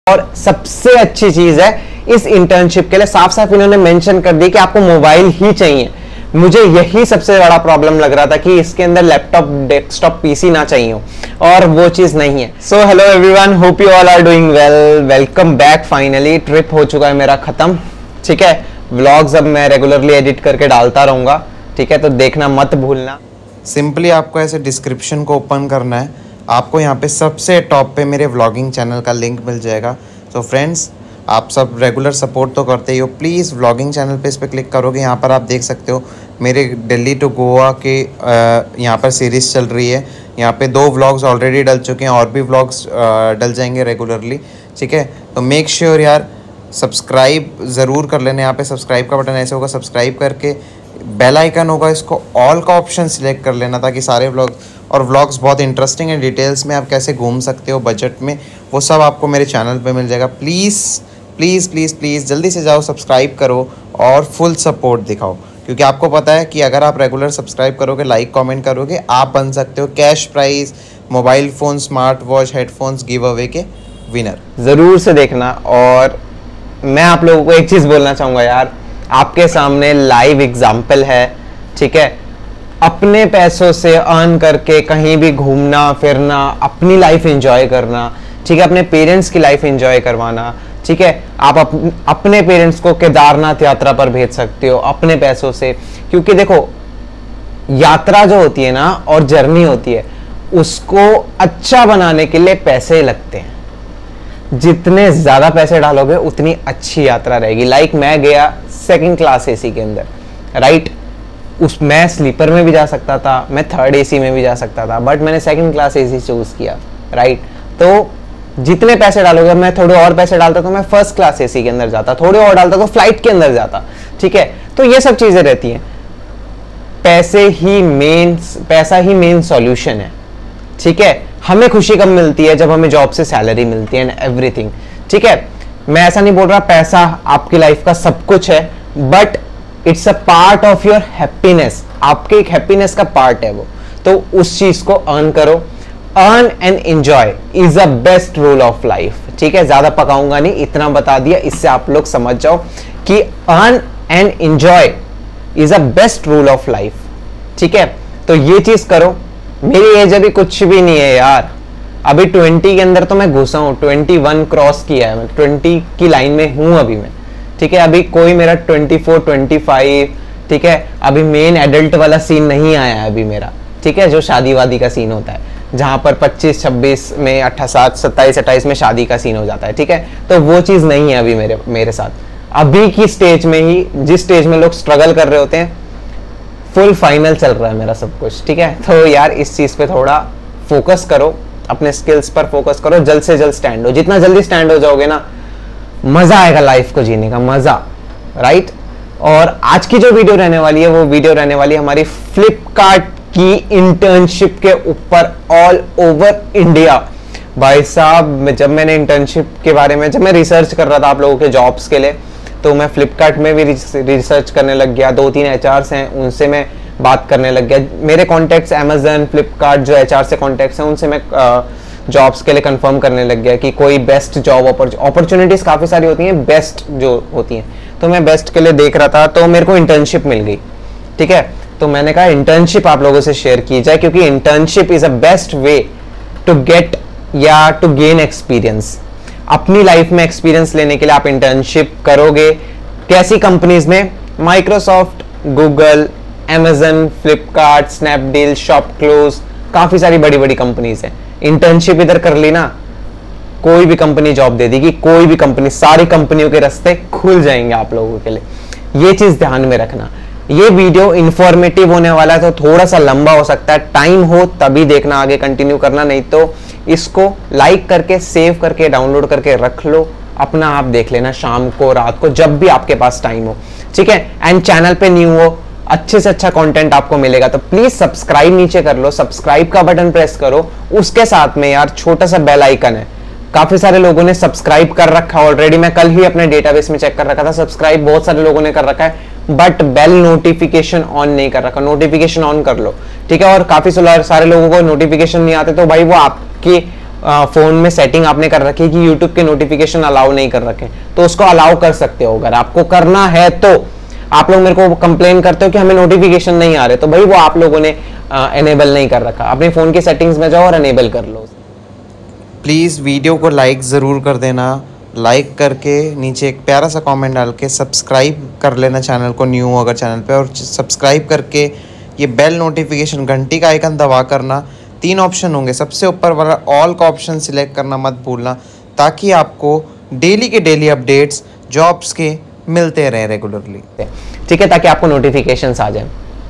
और सबसे अच्छी चीज है इस इंटर्नशिप के लिए साफ साफ इन्होंने मेंशन कर दी कि आपको मोबाइल ही चाहिए। मुझे यही सबसे बड़ा प्रॉब्लम लग रहा था कि इसके अंदर लैपटॉप डेस्कटॉप पीसी ना चाहिए हो, और वो चीज नहीं है। So hello everyone, hope you all are doing well. Welcome back. Finally trip हो चुका है मेरा खत्म, ठीक है। व्लॉग्स अब मैं रेगुलरली एडिट करके डालता रहूंगा, ठीक है, तो देखना मत भूलना। सिंपली आपको ऐसे डिस्क्रिप्शन को ओपन करना है, आपको यहाँ पे सबसे टॉप पे मेरे व्लॉगिंग चैनल का लिंक मिल जाएगा। तो फ्रेंड्स, आप सब रेगुलर सपोर्ट तो करते ही हो, प्लीज़ व्लॉगिंग चैनल पे इस पर क्लिक करोगे, यहाँ पर आप देख सकते हो मेरे दिल्ली टू गोवा के यहाँ पर सीरीज़ चल रही है। यहाँ पे 2 व्लॉग्स ऑलरेडी डल चुके हैं और भी व्लॉग्स डल जाएंगे रेगुलरली, ठीक है। तो मेक श्योर यार सब्सक्राइब ज़रूर कर लेना। यहाँ पे सब्सक्राइब का बटन ऐसे होगा, सब्सक्राइब करके बेल आइकन होगा, इसको ऑल का ऑप्शन सिलेक्ट कर लेना ताकि सारे व्लॉग्स बहुत इंटरेस्टिंग है। डिटेल्स में आप कैसे घूम सकते हो बजट में, वो सब आपको मेरे चैनल पे मिल जाएगा। प्लीज़ प्लीज़ प्लीज़ प्लीज़ जल्दी से जाओ, सब्सक्राइब करो और फुल सपोर्ट दिखाओ, क्योंकि आपको पता है कि अगर आप रेगुलर सब्सक्राइब करोगे, लाइक कमेंट करोगे, आप बन सकते हो cash prize, mobile phone, smart watch, headphones give away के विनर। ज़रूर से देखना। और मैं आप लोगों को एक चीज़ बोलना चाहूँगा यार, आपके सामने लाइव एग्जाम्पल है, ठीक है। अपने पैसों से अर्न करके कहीं भी घूमना फिरना, अपनी लाइफ एंजॉय करना, ठीक है, अपने पेरेंट्स की लाइफ एंजॉय करवाना, ठीक है। आप अपने पेरेंट्स को केदारनाथ यात्रा पर भेज सकते हो अपने पैसों से, क्योंकि देखो यात्रा जो होती है ना और जर्नी होती है, उसको अच्छा बनाने के लिए पैसे लगते हैं। जितने ज्यादा पैसे डालोगे उतनी अच्छी यात्रा रहेगी। लाइक मैं गया 2nd क्लास एसी के अंदर, राइट। मैं स्लीपर में भी जा सकता था, मैं 3rd एसी में भी जा सकता था, बट मैंने 2nd क्लास एसी चूज किया, राइट। तो जितने पैसे डालोगे, मैं थोड़े और पैसे डालता तो मैं 1st क्लास एसी के अंदर जाता, थोड़े और डालता तो फ्लाइट के अंदर जाता, ठीक है। तो ये सब चीजें रहती हैं। पैसा ही मेन सॉल्यूशन है, ठीक है। हमें खुशी कब मिलती है? जब हमें जॉब से सैलरी मिलती है एंड एवरीथिंग, ठीक है। मैं ऐसा नहीं बोल रहा पैसा आपकी लाइफ का सब कुछ है, but it's a part of your happiness. आपके एक हैप्पीनेस का पार्ट है वो, तो उस चीज को अर्न करो। Earn and enjoy is a best rule of life, ठीक है। ज्यादा पकाऊंगा नहीं, इतना बता दिया, इससे आप लोग समझ जाओ कि earn and enjoy is a best rule of life, ठीक है। तो ये चीज करो। मेरी एज अभी कुछ भी नहीं है यार, अभी 20 के अंदर तो मैं घुसा हूं, 21 क्रॉस किया है, मैं 20 की लाइन में हूं अभी मैं, ठीक है। अभी कोई मेरा 24 25, ठीक है, अभी मेन एडल्ट वाला सीन नहीं आया है अभी मेरा, ठीक है, जो शादी वादी का सीन होता है, जहां पर 25 26 में 27 28 में शादी का सीन हो जाता है, ठीक है। तो वो चीज नहीं है अभी मेरे साथ। अभी की स्टेज में ही, जिस स्टेज में लोग स्ट्रगल कर रहे होते हैं, फुल फाइनल चल रहा है मेरा सब कुछ, ठीक है। तो यार इस चीज पे थोड़ा फोकस करो, अपने स्किल्स पर फोकस करो, जल्द से जल्द स्टैंड हो। जितना जल्दी स्टैंड हो जाओगे ना, मजा आएगा लाइफ को जीने का, मजा, राइट। और आज की जो वीडियो रहने वाली है, वो वीडियो रहने वाली है हमारी फ्लिपकार्ट की इंटर्नशिप के ऊपर ऑल ओवर इंडिया। भाई साहब, जब मैंने इंटर्नशिप के बारे में, जब मैं रिसर्च कर रहा था आप लोगों के जॉब्स के लिए, तो मैं फ्लिपकार्ट में भी रिसर्च करने लग गया। 2-3 एचआर्स हैं, उनसे मैं बात करने लग गया। मेरे कॉन्टैक्ट्स अमेजन, फ्लिपकार्ट जो एचआर से कॉन्टैक्ट्स हैं, उनसे मैं जॉब्स के लिए कंफर्म करने लग गया कि कोई बेस्ट जॉब अपॉर्चुनिटीज काफ़ी सारी होती हैं, बेस्ट जो होती हैं, तो मैं बेस्ट के लिए देख रहा था। तो मेरे को इंटर्नशिप मिल गई, ठीक है। तो मैंने कहा इंटर्नशिप आप लोगों से शेयर की जाए, क्योंकि internship is a best way to get या टू गेन एक्सपीरियंस। अपनी लाइफ में एक्सपीरियंस लेने के लिए आप इंटर्नशिप करोगे। कैसी कंपनीज में? Microsoft, Google, Amazon, Flipkart, Snapdeal, ShopClues, काफी सारी बड़ी बड़ी कंपनीज हैं। इंटर्नशिप इधर कर ली ना, कोई भी कंपनी जॉब दे देगी, कोई भी कंपनी, सारी कंपनियों के रास्ते खुल जाएंगे आप लोगों के लिए। ये चीज ध्यान में रखना। ये वीडियो इंफॉर्मेटिव होने वाला है, तो थोड़ा सा लंबा हो सकता है, टाइम हो तभी देखना, आगे कंटिन्यू करना, नहीं तो इसको लाइक करके, सेव करके, डाउनलोड करके रख लो, अपना आप देख लेना शाम को, रात को, जब भी आपके पास टाइम हो, ठीक है। एंड चैनल पे न्यू हो, अच्छे से अच्छा कंटेंट आपको मिलेगा, तो प्लीज सब्सक्राइब नीचे कर लो, सब्सक्राइब का बटन प्रेस करो। उसके साथ में यार छोटा सा बेल आइकन है, काफी सारे लोगों ने सब्सक्राइब कर रखा ऑलरेडी। मैं कल ही अपने डेटाबेस में चेक कर रखा था, सब्सक्राइब बहुत सारे लोगों ने कर रखा है, बट बेल नोटिफिकेशन ऑन नहीं कर रखा। नोटिफिकेशन ऑन कर लो, ठीक है। और काफी सारे लोगों को नोटिफिकेशन नहीं आते, तो भाई वो आपके फोन में सेटिंग आपने कर रखी है कि यूट्यूब के नोटिफिकेशन अलाउ नहीं कर रखे, तो उसको अलाउ कर सकते हो। अगर आपको करना है तो आप लोग मेरे को कंप्लेन करते हो कि हमें नोटिफिकेशन नहीं आ रहे, तो भाई वो आप लोगों ने एनेबल नहीं कर रखा। अपने फोन के सेटिंग्स में जाओ और एनेबल कर लो। प्लीज़ वीडियो को लाइक ज़रूर कर देना, लाइक करके नीचे एक प्यारा सा कमेंट डाल के सब्सक्राइब कर लेना चैनल को, न्यू हो अगर चैनल पे, और सब्सक्राइब करके ये बेल नोटिफिकेशन घंटी का आइकन दबा करना। 3 ऑप्शन होंगे, सबसे ऊपर वाला ऑल का ऑप्शन सिलेक्ट करना मत भूलना, ताकि आपको डेली के डेली अपडेट्स जॉब्स के मिलते रहें रेगुलरली, ठीक है, ताकि आपको नोटिफिकेशंस आ जाए।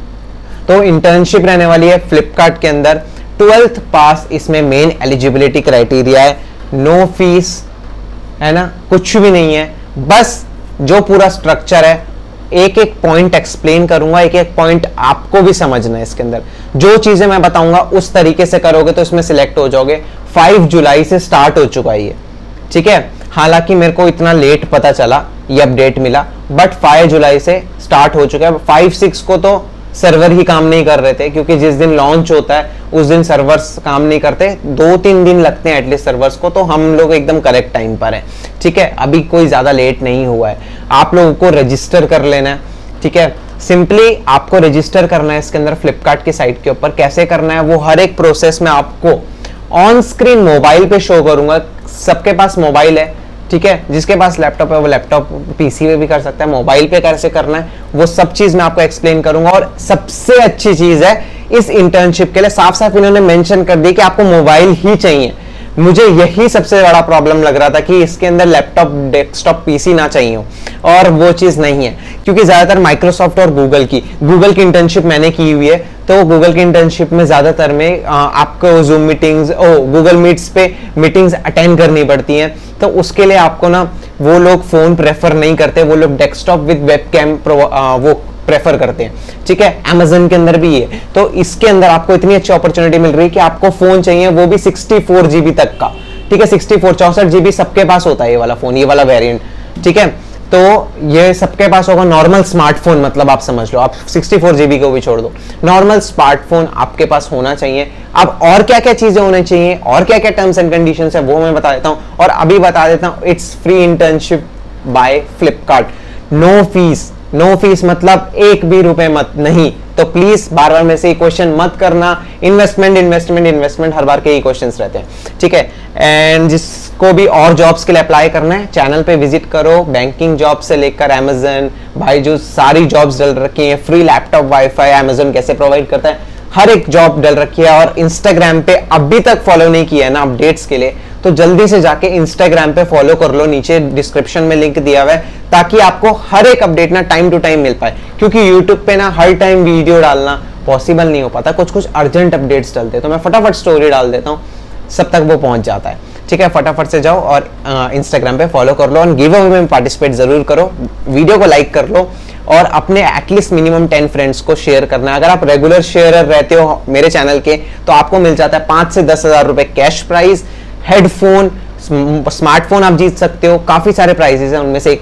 तो इंटर्नशिप रहने वाली है फ्लिपकार्ट के अंदर, 12th पास इसमें मेन एलिजिबिलिटी क्राइटेरिया है, नो फीस है ना, कुछ भी नहीं है। बस जो पूरा स्ट्रक्चर है, एक एक पॉइंट एक्सप्लेन करूंगा, एक एक पॉइंट आपको भी समझना है। इसके अंदर जो चीजें मैं बताऊंगा उस तरीके से करोगे तो इसमें सिलेक्ट हो जाओगे। 5 जुलाई से स्टार्ट हो चुका है ये, ठीक है। हालांकि मेरे को इतना लेट पता चला, ये अपडेट मिला, बट 5 जुलाई से स्टार्ट हो चुका है। 5-6 को तो सर्वर ही काम नहीं कर रहे थे, क्योंकि जिस दिन लॉन्च होता है उस दिन सर्वर्स काम नहीं करते, 2-3 दिन लगते हैं एटलीस्ट सर्वर्स को। तो हम लोग एकदम करेक्ट टाइम पर हैं, ठीक है। अभी कोई ज्यादा लेट नहीं हुआ है। आप लोगों को रजिस्टर कर लेना है, ठीक है। सिंपली आपको रजिस्टर करना है इसके अंदर फ्लिपकार्ट की साइट के ऊपर। कैसे करना है वो हर एक प्रोसेस में आपको ऑन स्क्रीन मोबाइल पे शो करूंगा। सबके पास मोबाइल है, ठीक है। जिसके पास लैपटॉप है वो लैपटॉप पीसी पे भी कर सकता है, मोबाइल पे कैसे करना है वो सब चीज मैं आपको एक्सप्लेन करूंगा। और सबसे अच्छी चीज है इस इंटर्नशिप के लिए, साफ साफ इन्होंने मेंशन कर दी कि आपको मोबाइल ही चाहिए। मुझे यही सबसे बड़ा प्रॉब्लम लग रहा था कि इसके अंदर लैपटॉप, डेस्कटॉप, पीसी ना चाहिए हो, और वो चीज नहीं है। क्योंकि ज्यादातर माइक्रोसॉफ्ट और गूगल की इंटर्नशिप मैंने की हुई है, तो गूगल की इंटर्नशिप में ज्यादातर में आपको जूम मीटिंग्स, गूगल मीट्स पे मीटिंग्स अटेंड करनी पड़ती हैं। तो उसके लिए आपको ना वो लोग फोन प्रेफर नहीं करते, वो लोग डेस्कटॉप विद वेबकैम वो प्रेफर करते हैं, ठीक है। Amazon के अंदर भी है। तो इसके अंदर आपको इतनी अच्छी अपॉर्चुनिटी मिल रही है कि आपको फोन चाहिए वो भी 64 GB तक का, ठीक है। 64 GB सबके पास होता है ये वाला फोन, ये वाला वेरिएंट, ठीक है। तो ये सबके पास होगा। नॉर्मल स्मार्टफोन मतलब आप समझ लो, आप 64 GB को भी छोड़ दो, नॉर्मल स्मार्टफोन आपके पास होना चाहिए। अब और क्या क्या चीजें होनी चाहिए और क्या क्या टर्म्स एंड कंडीशंस है वो मैं बता देता हूं, और अभी बता देता हूं। It's free internship by Flipkart, no fees. No fees मतलब 1 भी रुपए मत नहीं। तो प्लीज बार बार में से क्वेश्चन मत करना, इन्वेस्टमेंट इन्वेस्टमेंट इन्वेस्टमेंट, हर बार के ही क्वेश्चंस रहते हैं, ठीक है। एंड जिसको भी और जॉब्स के लिए अप्लाई करना है चैनल पे विजिट करो। बैंकिंग जॉब से लेकर Amazon, बायजूस, सारी जॉब्स डल रखी हैं। फ्री लैपटॉप, वाईफाई Amazon कैसे प्रोवाइड करता है, हर एक जॉब डल रखी है। और इंस्टाग्राम पे अभी तक फॉलो नहीं किया है ना अपडेट्स के लिए, तो जल्दी से जाके इंस्टाग्राम पे फॉलो कर लो, नीचे डिस्क्रिप्शन में लिंक दिया हुआ है, ताकि आपको हर एक अपडेट ना टाइम टू टाइम मिल पाए। क्योंकि यूट्यूब पे ना हर टाइम वीडियो डालना पॉसिबल नहीं हो पाता, कुछ कुछ अर्जेंट अपडेट्स डलते हैं, तो मैं फटाफट स्टोरी डाल देता हूँ, सब तक वो पहुंच जाता है, ठीक है। फटाफट से जाओ और इंस्टाग्राम पे फॉलो कर लो, और गिव अवे में पार्टिसिपेट जरूर करो, वीडियो को लाइक कर लो, और अपने एटलीस्ट मिनिमम 10 फ्रेंड्स को शेयर करना है। अगर आप रेगुलर शेयरर रहते हो मेरे चैनल के, तो आपको मिल जाता है 5 से 10 हज़ार रुपए कैश प्राइज, हेडफोन, स्मार्टफोन आप जीत सकते हो। काफी सारे प्राइजेस हैं, उनमें से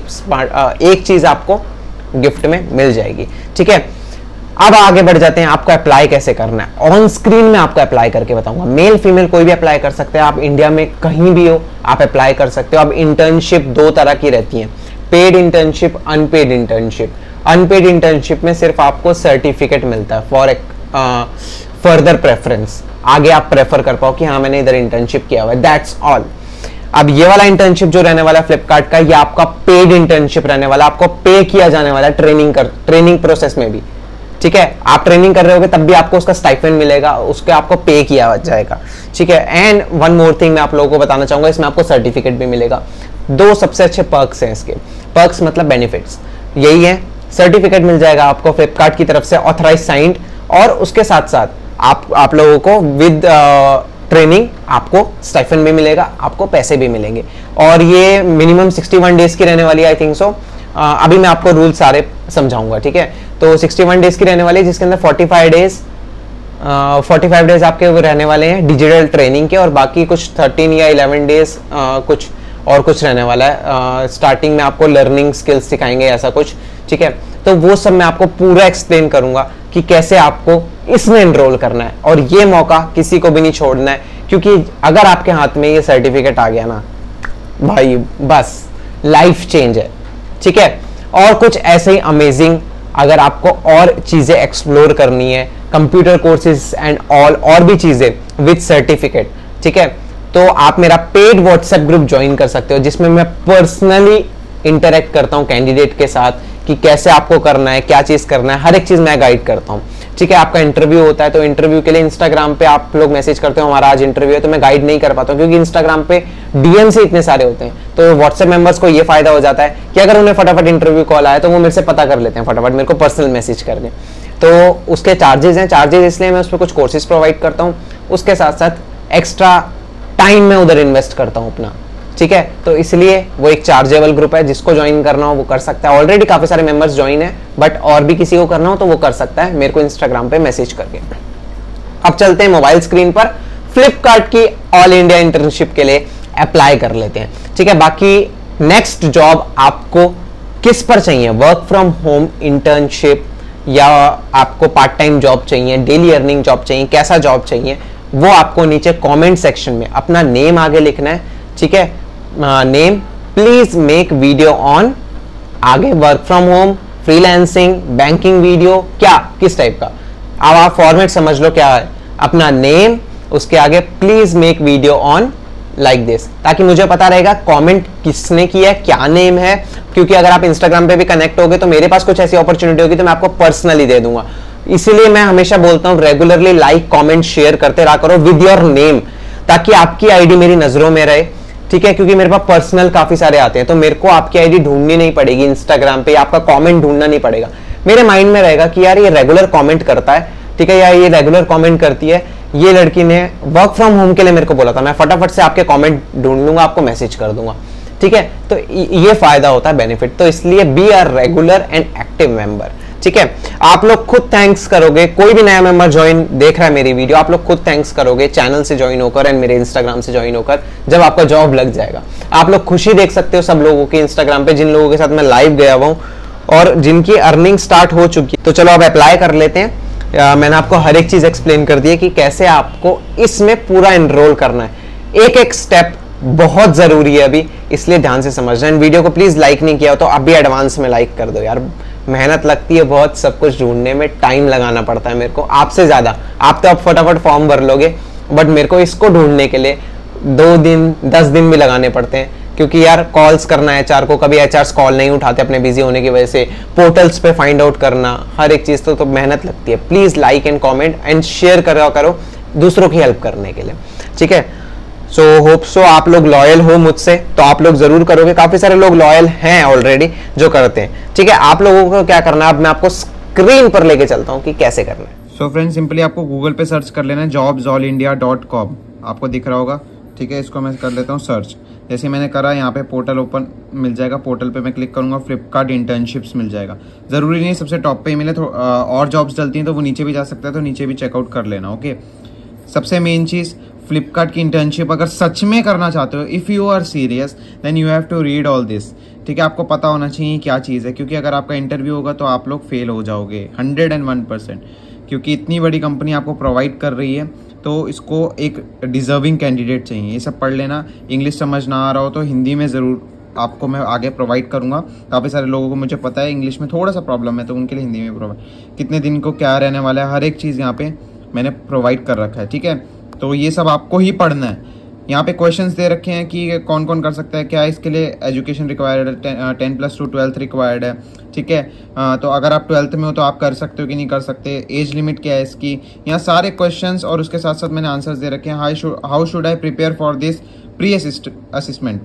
एक चीज आपको गिफ्ट में मिल जाएगी, ठीक है। अब आगे बढ़ जाते हैं, आपको अप्लाई कैसे करना है। ऑन स्क्रीन में आपको अप्लाई करके बताऊंगा। मेल फीमेल कोई भी अप्लाई कर सकते हैं, आप इंडिया में कहीं भी हो आप अप्लाई कर सकते हो। अब इंटर्नशिप 2 तरह की रहती है, paid internship, unpaid internship. Unpaid internship में सिर्फ आपको सर्टिफिकेट मिलता है फॉर फर्दर प्रेफरेंस, आगे आप प्रेफर कर पाओ कि हाँ मैंने इधर इंटर्नशिप किया हुआ है, दैट्स ऑल। अब ये वाला इंटर्नशिप जो रहने वाला है फ्लिपकार्ट का, ये आपका पेड इंटर्नशिप रहने वाला, आपको पे किया जाने वाला है ट्रेनिंग प्रोसेस में भी, ठीक है। आप ट्रेनिंग कर रहे होगे तब भी आपको उसका स्टाइपेंड मिलेगा, उसके आपको पे किया जाएगा, ठीक है। एंड वन मोर थिंग मैं आप लोगों को बताना चाहूंगा, इसमें आपको सर्टिफिकेट भी मिलेगा। 2 सबसे अच्छे पर्क्स हैं इसके, पर्क्स मतलब बेनिफिट्स यही है। सर्टिफिकेट मिल जाएगा आपको फ्लिपकार्ट की तरफ से ऑथराइज साइंड, और उसके साथ साथ आप लोगों को विद ट्रेनिंग आपको स्टाइपेंड भी मिलेगा, आपको पैसे भी मिलेंगे। और ये मिनिमम 61 डेज की रहने वाली है, आई थिंक सो। अभी मैं आपको रूल सारे समझाऊंगा, ठीक है। तो 61 डेज की रहने वाली है, जिसके अंदर 45 डेज आपके वो रहने वाले हैं डिजिटल ट्रेनिंग के, और बाकी कुछ 13 या 11 डेज कुछ और कुछ रहने वाला है। स्टार्टिंग में आपको लर्निंग स्किल्स सिखाएंगे, ऐसा कुछ, ठीक है। तो वो सब मैं आपको पूरा एक्सप्लेन करूंगा कि कैसे आपको इसमें एनरोल करना है, और ये मौका किसी को भी नहीं छोड़ना है, क्योंकि अगर आपके हाथ में ये सर्टिफिकेट आ गया ना भाई, बस लाइफ चेंज है। ठीक है, और कुछ ऐसे ही अमेजिंग अगर आपको और चीजें एक्सप्लोर करनी है, कंप्यूटर कोर्सेज एंड ऑल और भी चीजें विद सर्टिफिकेट, ठीक है, तो आप मेरा पेड व्हाट्सएप ग्रुप ज्वाइन कर सकते हो, जिसमें मैं पर्सनली इंटरेक्ट करता हूं कैंडिडेट के साथ कि कैसे आपको करना है, क्या चीज करना है, हर एक चीज मैं गाइड करता हूं। ठीक है, आपका इंटरव्यू होता है तो इंटरव्यू के लिए इंस्टाग्राम पे आप लोग मैसेज करते हो हमारा आज इंटरव्यू है, तो मैं गाइड नहीं कर पाता हूं क्योंकि इंस्टाग्राम पे डीएम से इतने सारे होते हैं। तो व्हाट्सएप मेंबर्स को ये फायदा हो जाता है कि अगर उन्हें फटाफट इंटरव्यू कॉल आया तो वो मेरे से पता कर लेते हैं, फटाफट मेरे को पर्सनल मैसेज कर दें। तो उसके चार्जेस हैं, चार्जेस इसलिए मैं उस पर कुछ कोर्सेज प्रोवाइड करता हूँ, उसके साथ साथ एक्स्ट्रा टाइम मैं उधर इन्वेस्ट करता हूँ अपना। ठीक है, तो इसलिए वो एक चार्जेबल ग्रुप है, जिसको ज्वाइन करना हो वो कर सकता है। ऑलरेडी काफी सारे मेंबर्स ज्वाइन है, बट और भी किसी को करना हो तो वो कर सकता है मेरे को इंस्टाग्राम पे मैसेज करके। अब चलते हैं मोबाइल स्क्रीन पर, फ्लिपकार्ट की ऑल इंडिया इंटर्नशिप के लिए अप्लाई कर लेते हैं। ठीक है, बाकी नेक्स्ट जॉब आपको किस पर चाहिए, वर्क फ्रॉम होम इंटर्नशिप या आपको पार्ट टाइम जॉब चाहिए, डेली अर्निंग जॉब चाहिए, कैसा जॉब चाहिए, वो आपको नीचे कमेंट सेक्शन में अपना नेम आगे लिखना है। ठीक है, name, please make video on, आगे work from home, freelancing, banking video, क्या किस टाइप का, अब आप फॉर्मेट समझ लो क्या है, अपना नेम, उसके आगे please make video on like this, ताकि मुझे पता रहेगा कमेंट किसने किया है, क्या नेम है। क्योंकि अगर आप इंस्टाग्राम पे भी कनेक्ट होगे तो मेरे पास कुछ ऐसी अपॉर्चुनिटी होगी तो मैं आपको पर्सनली दे दूंगा। इसीलिए मैं हमेशा बोलता हूं रेगुलरली लाइक कमेंट शेयर करते रहा करो विद योर नेम, ताकि आपकी आईडी मेरी नजरों में रहे। ठीक है, क्योंकि मेरे पास पर्सनल काफी सारे आते हैं तो मेरे को आपकी आईडी ढूंढनी नहीं पड़ेगी इंस्टाग्राम पे, आपका कमेंट ढूंढना नहीं पड़ेगा। मेरे माइंड में रहेगा कि यार ये रेगुलर कमेंट करता है, ठीक है, या ये रेगुलर कमेंट करती है, ये लड़की ने वर्क फ्रॉम होम के लिए मेरे को बोला था, मैं फटाफट से आपके कमेंट ढूंढ लूंगा, आपको मैसेज कर दूंगा। ठीक है, तो ये फायदा होता है, बेनिफिट। तो इसलिए be are regular and active member. ठीक है, आप लोग खुद थैंक्स करोगे, कोई भी नया मेंबर ज्वाइन देख रहा है मेरी वीडियो, आप लोग खुद थैंक्स करोगे चैनल से ज्वाइन होकर एंड मेरे इंस्टाग्राम से ज्वाइन होकर, जब आपका जॉब लग जाएगा। आप लोग खुशी देख सकते हो सब लोगों की इंस्टाग्राम पे, जिन लोगों के साथ मैं लाइव गया हुआ हूं और जिनकी अर्निंग स्टार्ट हो चुकी है। तो चलो अब अप्लाई कर लेते हैं। मैंने आपको हर एक चीज एक्सप्लेन कर दी है कि कैसे आपको इसमें पूरा एनरोल करना है। एक एक स्टेप बहुत जरूरी है अभी, इसलिए ध्यान से समझना। एंड वीडियो को प्लीज लाइक नहीं किया हो तो अभी एडवांस में लाइक कर दो यार, मेहनत लगती है बहुत, सब कुछ ढूंढने में टाइम लगाना पड़ता है मेरे को आपसे ज्यादा। आप तो अब फटाफट फॉर्म भर लोगे, बट मेरे को इसको ढूंढने के लिए 2 दिन 10 दिन भी लगाने पड़ते हैं, क्योंकि यार कॉल्स करना है एचआर को, कभी एचआर कॉल नहीं उठाते अपने बिजी होने की वजह से, पोर्टल्स पे फाइंड आउट करना, हर एक चीज तो मेहनत लगती है। Please like and comment and share करो दूसरों की हेल्प करने के लिए। ठीक है, सो होप सो आप लोग लॉयल हो मुझसे, तो आप लोग जरूर करोगे। काफी सारे लोग लॉयल हैं ऑलरेडी जो करते हैं। ठीक है, आप लोगों को क्या करना है, अब मैं आपको स्क्रीन पर लेके चलता हूँ कि कैसे करना है। सो फ्रेंड्स, सिंपली आपको गूगल पे सर्च कर लेना है jobsallindia.com, आपको दिख रहा होगा। ठीक है, इसको मैं कर लेता हूँ सर्च। जैसे मैंने करा, यहाँ पे पोर्टल ओपन मिल जाएगा, पोर्टल पे मैं क्लिक करूंगा, फ्लिपकार्ट इंटर्नशिप्स मिल जाएगा। जरूरी नहीं सबसे टॉप पे ही मिले, तो और जॉब्स चलती हैं तो वो नीचे भी जा सकता है, तो नीचे भी चेकआउट कर लेना। ओके, सबसे मेन चीज, फ्लिपकार्ट की इंटर्नशिप अगर सच में करना चाहते हो, if you are serious then you have to read all this. ठीक है, आपको पता होना चाहिए क्या चीज़ है, क्योंकि अगर आपका इंटरव्यू होगा तो आप लोग फेल हो जाओगे 101%, क्योंकि इतनी बड़ी कंपनी आपको प्रोवाइड कर रही है तो इसको एक डिजर्विंग कैंडिडेट चाहिए। ये सब पढ़ लेना। इंग्लिश समझ ना आ रहा हो तो हिंदी में ज़रूर आपको मैं आगे प्रोवाइड करूंगा। काफ़ी सारे लोगों को मुझे पता है इंग्लिश में थोड़ा सा प्रॉब्लम है, तो उनके लिए हिंदी में प्रोवाइड, कितने दिन को क्या रहने वाला है, हर एक चीज़ यहाँ पे मैंने प्रोवाइड कर रखा है। ठीक है, तो ये सब आपको ही पढ़ना है। यहाँ पे क्वेश्चंस दे रखे हैं कि कौन कौन कर सकता है, क्या इसके लिए एजुकेशन रिक्वायर्ड है, 10+2 12th रिक्वायर्ड है। ठीक है, तो अगर आप 12th में हो तो आप कर सकते हो कि नहीं कर सकते, एज लिमिट क्या है इसकी, यहाँ सारे क्वेश्चंस और उसके साथ साथ मैंने आंसर्स दे रखे हैं। How should I prepare for this pre assessment.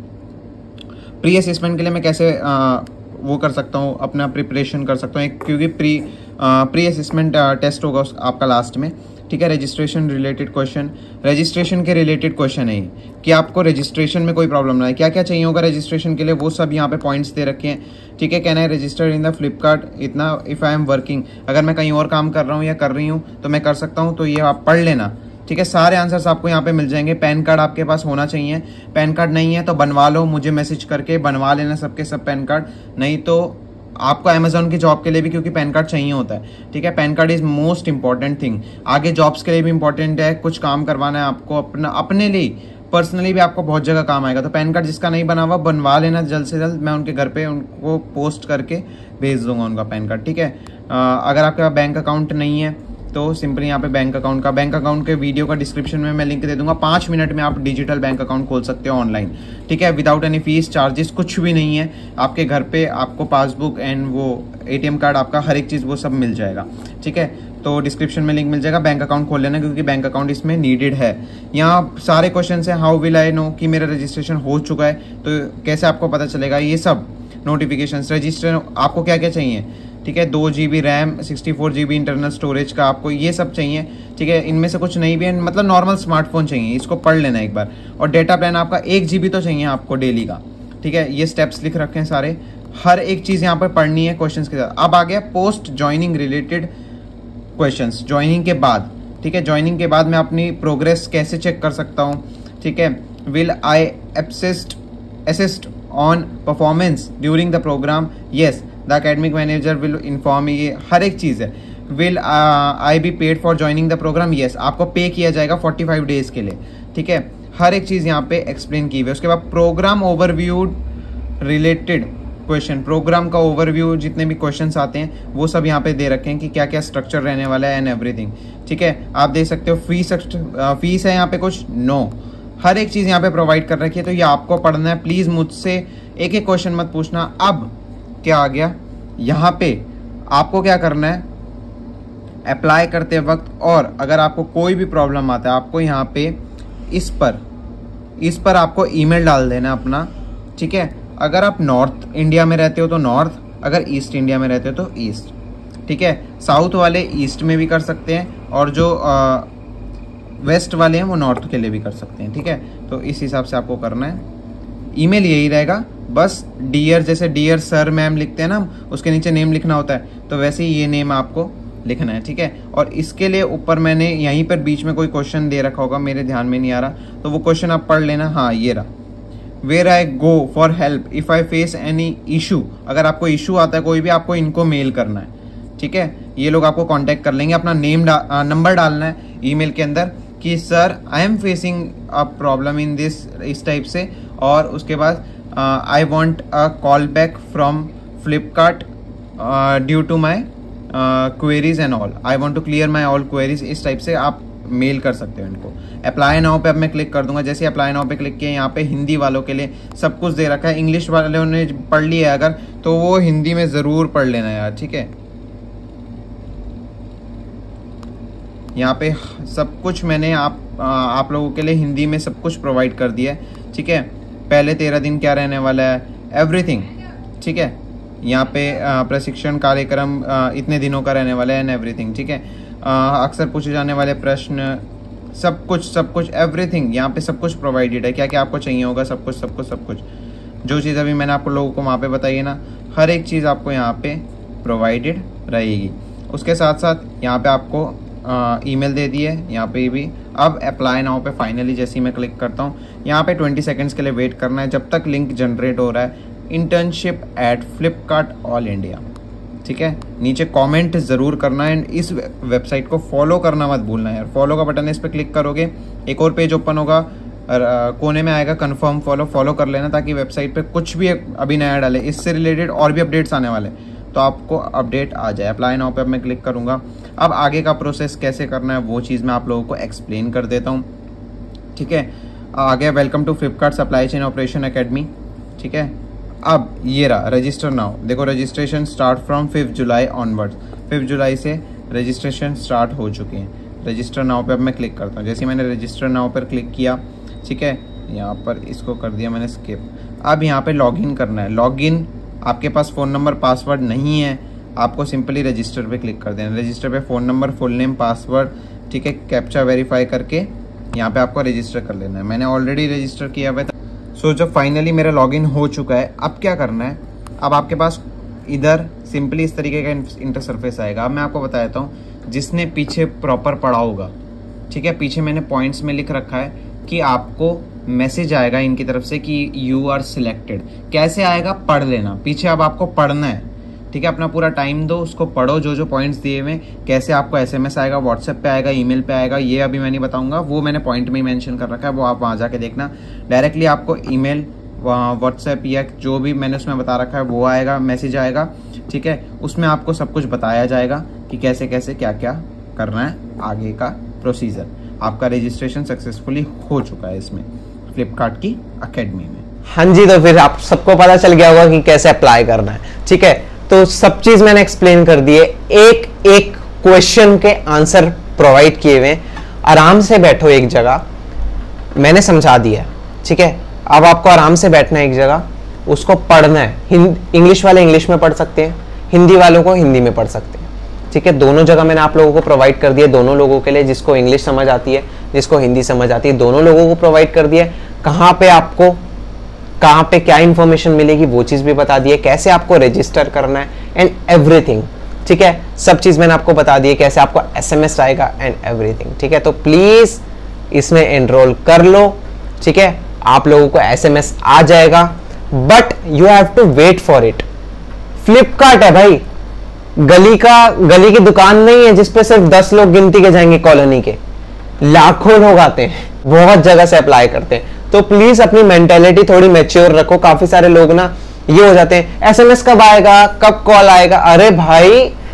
Pre assessment के लिए मैं कैसे वो कर सकता हूँ, अपना प्रिपरेशन कर सकता हूँ, क्योंकि प्री असिस्मेंट टेस्ट होगा आपका लास्ट में। ठीक है, रजिस्ट्रेशन रिलेटेड क्वेश्चन, रजिस्ट्रेशन के रिलेटेड क्वेश्चन है कि आपको रजिस्ट्रेशन में कोई प्रॉब्लम ना है, क्या क्या चाहिए होगा रजिस्ट्रेशन के लिए, वो सब यहाँ पे पॉइंट्स दे रखे हैं। ठीक है, can I register in the Flipkart, इतना इफ आई एम वर्किंग, अगर मैं कहीं और काम कर रहा हूँ या कर रही हूँ तो मैं कर सकता हूँ, तो ये आप पढ़ लेना। ठीक है, सारे आंसर्स आपको यहाँ पे मिल जाएंगे। पैन कार्ड आपके पास होना चाहिए, पैन कार्ड नहीं है तो बनवा लो, मुझे मैसेज करके बनवा लेना सबके सब पैन कार्ड, नहीं तो आपको अमेजोन की जॉब के लिए भी क्योंकि पैन कार्ड चाहिए होता है, ठीक है। PAN card is most important thing, आगे जॉब्स के लिए भी इंपॉर्टेंट है, कुछ काम करवाना है आपको अपने लिए पर्सनली भी आपको बहुत जगह काम आएगा। तो पैन कार्ड जिसका नहीं बना हुआ बनवा लेना जल्द से जल्द, मैं उनके घर पे उनको पोस्ट करके भेज दूंगा उनका पैन कार्ड, ठीक है। अगर आपके पास बैंक अकाउंट नहीं है तो सिंपली यहाँ पे बैंक अकाउंट के वीडियो का डिस्क्रिप्शन में मैं लिंक दे दूंगा। 5 मिनट में आप डिजिटल बैंक अकाउंट खोल सकते हो ऑनलाइन, ठीक है, विदाउट एनी फीस चार्जेस, कुछ भी नहीं है। आपके घर पे आपको पासबुक एंड वो ATM कार्ड, आपका हर एक चीज़ वो सब मिल जाएगा, ठीक है। तो डिस्क्रिप्शन में लिंक मिल जाएगा, बैंक अकाउंट खोल लेना क्योंकि बैंक अकाउंट इसमें नीडेड है। यहाँ सारे क्वेश्चन है, हाउ विल आई नो कि मेरा रजिस्ट्रेशन हो चुका है, तो कैसे आपको पता चलेगा, ये सब नोटिफिकेशन, रजिस्टर आपको क्या क्या चाहिए, ठीक है। 2 GB RAM, 64 GB internal storage का आपको ये सब चाहिए, ठीक है। इनमें से कुछ नहीं भी है, मतलब नॉर्मल स्मार्टफोन चाहिए, इसको पढ़ लेना एक बार। और डेटा प्लान आपका 1 GB तो चाहिए आपको डेली का, ठीक है। ये स्टेप्स लिख रखे हैं सारे, हर एक चीज़ यहाँ पर पढ़नी है क्वेश्चंस के साथ। अब आ गया post joining related questions, joining के बाद, ठीक है। ज्वाइनिंग के बाद मैं अपनी प्रोग्रेस कैसे चेक कर सकता हूँ, ठीक है। Will I assist on performance during the program, yes the academic manager will inform, ये हर एक चीज़ है। Will I be paid for joining the program, yes आपको पे किया जाएगा 45 डेज के लिए, ठीक है। हर एक चीज़ यहाँ पे एक्सप्लेन की हुई है। उसके बाद program overview related question, program का ओवरव्यू जितने भी क्वेश्चंस आते हैं वो सब यहाँ पे दे रखे हैं कि क्या क्या स्ट्रक्चर रहने वाला है एंड एवरीथिंग, ठीक है। आप देख सकते हो फीस है यहाँ पे कुछ, नो, हर एक चीज़ यहाँ पे प्रोवाइड कर रखी है, तो ये आपको पढ़ना है। प्लीज़ मुझसे एक एक क्वेश्चन मत पूछना। अब क्या आ गया यहाँ पे, आपको क्या करना है अप्लाई करते वक्त, और अगर आपको कोई भी प्रॉब्लम आता है आपको यहाँ पे इस पर आपको ईमेल डाल देना अपना, ठीक है। अगर आप नॉर्थ इंडिया में रहते हो तो नॉर्थ, अगर ईस्ट इंडिया में रहते हो तो ईस्ट, ठीक है। साउथ वाले ईस्ट में भी कर सकते हैं और जो वेस्ट वाले हैं वो नॉर्थ के लिए भी कर सकते हैं, ठीक है। तो इस हिसाब से आपको करना है। ईमेल यही रहेगा, बस डियर, जैसे डियर सर मैम लिखते हैं ना, उसके नीचे नेम लिखना होता है, तो वैसे ही ये नेम आपको लिखना है, ठीक है। और इसके लिए ऊपर मैंने यहीं पर बीच में कोई क्वेश्चन दे रखा होगा, मेरे ध्यान में नहीं आ रहा, तो वो क्वेश्चन आप पढ़ लेना। हाँ ये रहा, where I go for help if I face any issue, अगर आपको इशू आता है कोई भी, आपको इनको मेल करना है, ठीक है। ये लोग आपको कांटेक्ट कर लेंगे, अपना नेम नंबर डालना है ईमेल के अंदर कि sir I am facing a problem in this, इस टाइप से, और उसके बाद I want a call back from Flipkart due to my queries and all, I want to clear my all queries, इस टाइप से आप मेल कर सकते हो इनको। अप्लाई नाउ पे अब मैं क्लिक कर दूंगा। जैसे अप्लाई नाउ पे क्लिक किया, यहाँ पे हिंदी वालों के लिए सब कुछ दे रखा है, इंग्लिश वालों ने पढ़ लिया है अगर, तो वो हिंदी में ज़रूर पढ़ लेना यार, ठीक है। यहाँ पे सब कुछ मैंने आप लोगों के लिए हिंदी में सब कुछ प्रोवाइड कर दिया है, ठीक है। पहले 13 दिन क्या रहने वाला है, एवरीथिंग, ठीक है। यहाँ पे प्रशिक्षण कार्यक्रम इतने दिनों का रहने वाला है एंड एवरीथिंग, ठीक है। अक्सर पूछे जाने वाले प्रश्न, सब कुछ एवरीथिंग यहाँ पे सब कुछ प्रोवाइडेड है। क्या क्या आपको चाहिए होगा, सब कुछ जो चीज़ अभी मैंने आप लोगों को वहाँ पे बताई है ना, हर एक चीज़ आपको यहाँ पे प्रोवाइडेड रहेगी। उसके साथ साथ यहाँ पे आपको ईमेल दे दी है, यहाँ पे भी। अब अप्लाई नाउ पे फाइनली जैसे ही मैं क्लिक करता हूँ, यहाँ पे 20 सेकेंड्स के लिए वेट करना है जब तक लिंक जनरेट हो रहा है। Internship at Flipkart all India, ठीक है। नीचे कमेंट ज़रूर करना है, इस वेबसाइट को फॉलो करना मत भूलना यार। फॉलो का बटन है, इस पर क्लिक करोगे एक और पेज ओपन होगा, कोने में आएगा कन्फर्म फॉलो कर लेना, ताकि वेबसाइट पे कुछ भी अभी नया डाले, इससे रिलेटेड और भी अपडेट्स आने वाले तो आपको अपडेट आ जाए। अप्लाई नाउ पे अब मैं क्लिक करूँगा। अब आगे का प्रोसेस कैसे करना है वो चीज़ मैं आप लोगों को एक्सप्लेन कर देता हूँ, ठीक है। आगे welcome to Flipkart supply chain operation academy, ठीक है। अब ये रहा रजिस्टर नाउ, देखो registration start from 5 July onwards, 5 जुलाई से रजिस्ट्रेशन स्टार्ट हो चुके हैं। रजिस्टर नाउ पे अब मैं क्लिक करता हूँ। जैसे मैंने रजिस्टर नाउ पर क्लिक किया, ठीक है, यहाँ पर इसको कर दिया मैंने स्किप। अब यहाँ पे लॉगिन करना है। लॉगिन, आपके पास फ़ोन नंबर पासवर्ड नहीं है, आपको सिंपली रजिस्टर पे क्लिक कर देना। रजिस्टर पे phone number, full name, password, ठीक है, कैप्चा वेरीफाई करके यहाँ पे आपको रजिस्टर कर लेना है। मैंने ऑलरेडी रजिस्टर किया हुआ था। सो जब फाइनली मेरा लॉगिन हो चुका है, अब क्या करना है, अब आपके पास इधर सिंपली इस तरीके का इंटरसरफेस आएगा। अब मैं आपको बता देता हूँ, जिसने पीछे प्रॉपर पढ़ा होगा, ठीक है, पीछे मैंने पॉइंट्स में लिख रखा है कि आपको मैसेज आएगा इनकी तरफ से कि यू आर सिलेक्टेड। कैसे आएगा, पढ़ लेना, पीछे अब आपको पढ़ना है, ठीक है। अपना पूरा टाइम दो, उसको पढ़ो, जो जो पॉइंट्स दिए हुए, कैसे आपको SMS आएगा, व्हाट्सएप पे आएगा, ईमेल पे आएगा, ये अभी मैं नहीं बताऊंगा, वो मैंने पॉइंट में ही मेंशन कर रखा है, वो आप वहाँ जाके देखना। डायरेक्टली आपको ईमेल, व्हाट्सएप या जो भी मैंने उसमें बता रखा है वो आएगा, मैसेज आएगा, ठीक है। उसमें आपको सब कुछ बताया जाएगा कि कैसे कैसे क्या क्या करना है, आगे का प्रोसीजर। आपका रजिस्ट्रेशन सक्सेसफुली हो चुका है इसमें, फ्लिपकार्ट की अकेडमी में। हाँ जी, तो फिर आप सबको पता चल गया होगा कि कैसे अप्लाई करना है, ठीक है। तो सब चीज मैंने एक्सप्लेन कर दी है, एक एक क्वेश्चन के आंसर प्रोवाइड किए हुए। आराम से बैठो एक जगह, मैंने समझा दिया, ठीक है। अब आपको आराम से बैठना है एक जगह, उसको पढ़ना है। इंग्लिश वाले इंग्लिश में पढ़ सकते हैं, हिंदी वालों को हिंदी में पढ़ सकते हैं, ठीक है। दोनों जगह मैंने आप लोगों को प्रोवाइड कर दिया, दोनों लोगों के लिए, जिसको इंग्लिश समझ आती है, जिसको हिंदी समझ आती है, दोनों लोगों को प्रोवाइड कर दिया। कहाँ पे आपको कहाँ पे क्या इंफॉर्मेशन मिलेगी वो चीज भी बता दी है, कैसे आपको रजिस्टर करना है एंड एवरीथिंग, ठीक है। सब चीज मैंने आपको बता दी है, कैसे आपको SMS आएगा एंड एवरीथिंग, ठीक है। तो प्लीज इसमें एनरोल कर लो, ठीक है। आप लोगों को SMS आ जाएगा, but you have to wait for it. Flipkart है भाई, गली की दुकान नहीं है जिसपे सिर्फ 10 लोग गिनती के जाएंगे कॉलोनी के, लाखों लोग आते हैं, बहुत जगह से अप्लाई करते हैं। तो प्लीज अपनी मेंटेलिटी थोड़ी मैच्योर रखो। काफी सारे लोग ना ये हो जाते हैं, SMS कब आएगा, कब कॉल आएगा। अरे भाई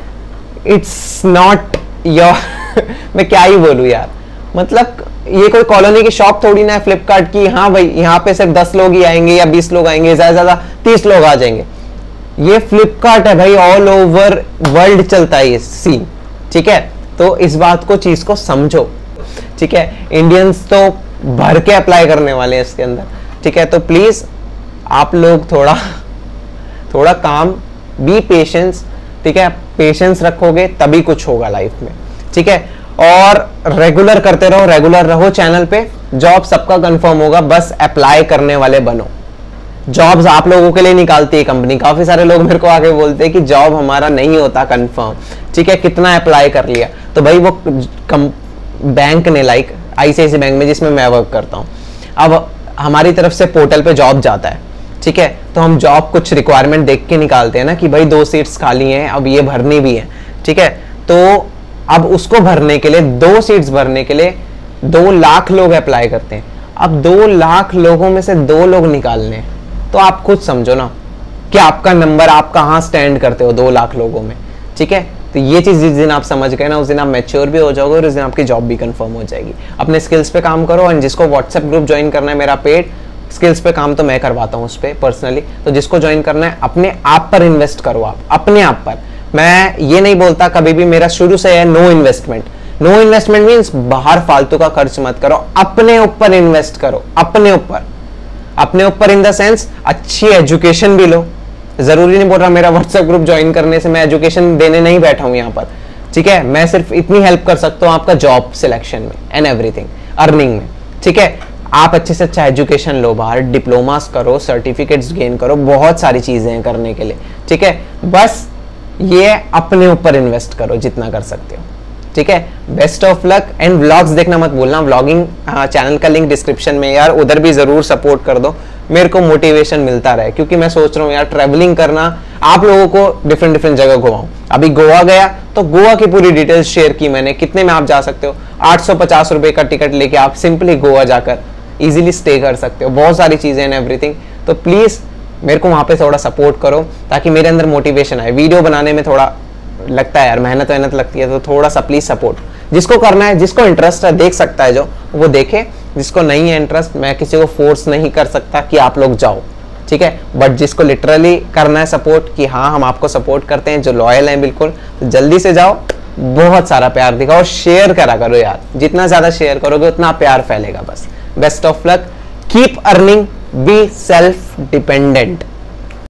इट्स नॉट योर मैं क्या ही बोलूं यार, मतलब ये कोई कॉलोनी की शॉप थोड़ी ना है फ्लिपकार्ट की। हाँ भाई, यहाँ पे सिर्फ 10 लोग ही आएंगे या 20 लोग आएंगे, ज्यादा ज्यादा 30 लोग आ जाएंगे। ये फ्लिपकार्ट है भाई, ऑल ओवर वर्ल्ड चलता है ये सीन, ठीक है। तो इस बात को, चीज को समझो, ठीक है। इंडियंस तो भर के अप्लाई करने वाले हैं इसके अंदर, ठीक है। तो प्लीज आप लोग थोड़ा काम, बी पेशेंस, ठीक है। पेशेंस रखोगे तभी कुछ होगा लाइफ में, ठीक है। और रेगुलर करते रहो, रेगुलर रहो चैनल पे, जॉब सबका कंफर्म होगा, बस अप्लाई करने वाले बनो। जॉब्स आप लोगों के लिए निकालती है कंपनी। काफी सारे लोग मेरे को आके बोलते हैं कि जॉब हमारा नहीं होता कंफर्म, ठीक है, कितना अप्लाई कर लिया। तो भाई वो बैंक ने, लाइक ICICI बैंक में जिसमें मैं वर्क करता हूँ, अब हमारी तरफ से पोर्टल पे जॉब जाता है, ठीक है। तो हम जॉब कुछ रिक्वायरमेंट देख के निकालते हैं ना कि भाई 2 सीट्स खाली हैं, अब ये भरनी भी है, ठीक है। तो अब उसको भरने के लिए, 2 सीट्स भरने के लिए 2 लाख लोग अप्लाई करते हैं। अब 2 लाख लोगों में से 2 लोग निकालने हैं, तो आप खुद समझो ना कि आपका नंबर, आप कहाँ स्टैंड करते हो 2 लाख लोगों में, ठीक है। तो ये चीज जिस दिन आप समझ गए ना, उस दिन आप मैच्योर भी हो जाओगे और उस दिन आपकी जॉब भी कंफर्म हो जाएगी। अपने स्किल्स पे काम करो, और जिसको व्हाट्सएप ग्रुप ज्वाइन करना है मेरा पेड, स्किल्स पे काम तो मैं करवाता हूँ उस पर पर्सनली, तो जिसको ज्वाइन करना है अपने आप पर इन्वेस्ट करो, आप अपने आप पर। मैं ये नहीं बोलता कभी भी, मेरा शुरू से है no investment. No investment means बाहर फालतू का खर्च मत करो, अपने ऊपर इन्वेस्ट करो, अपने ऊपर इन द सेंस अच्छी एजुकेशन भी लो। जरूरी नहीं बोल रहा मेरा व्हाट्सएप ग्रुप ज्वाइन करने से मैं एजुकेशन देने नहीं बैठा हूं यहाँ पर, ठीक है। मैं सिर्फ इतनी हेल्प कर सकता हूँ आपका जॉब सिलेक्शन में एंड एवरीथिंग, अर्निंग में, ठीक है। आप अच्छे से अच्छा एजुकेशन लो, बाहर डिप्लोमास करो, सर्टिफिकेट्स गेन करो, बहुत सारी चीजें हैं करने के लिए, ठीक है। बस ये अपने ऊपर इन्वेस्ट करो जितना कर सकते हो, ठीक है। Best of luck and vlogs देखना मत भूलना। व्लॉगिंग चैनल का लिंक डिस्क्रिप्शन में यार, उधर भी जरूर सपोर्ट कर दो, मेरे को मोटिवेशन मिलता रहे, क्योंकि मैं सोच रहा हूँ यार ट्रैवलिंग करना, आप लोगों को डिफरेंट जगह घुमाऊं। अभी गोवा गया तो गोवा की पूरी डिटेल्स शेयर की मैंने, कितने में आप जा सकते हो। 850 रुपए का टिकट लेके आप सिंपली गोवा जाकर इजीली स्टे कर सकते हो, बहुत सारी चीजें एंड एवरीथिंग। तो प्लीज मेरे को वहां पे थोड़ा सपोर्ट करो, ताकि मेरे अंदर मोटिवेशन आए। वीडियो बनाने में थोड़ा लगता है यार, मेहनत लगती है, तो थोड़ा सा प्लीज सपोर्ट। जिसको करना है, जिसको इंटरेस्ट है, देख सकता है जो, वो देखे। जिसको नहीं है इंटरेस्ट, मैं किसी को फोर्स नहीं कर सकता कि आप लोग जाओ, ठीक है। बट जिसको लिटरली करना है सपोर्ट, कि हाँ हम आपको सपोर्ट करते हैं, जो लॉयल हैं बिल्कुल, तो जल्दी से जाओ, बहुत सारा प्यार दिखाओ और शेयर करा करो यार। जितना ज्यादा शेयर करोगे उतना प्यार फैलेगा। बस best of luck, keep earning, be self dependent.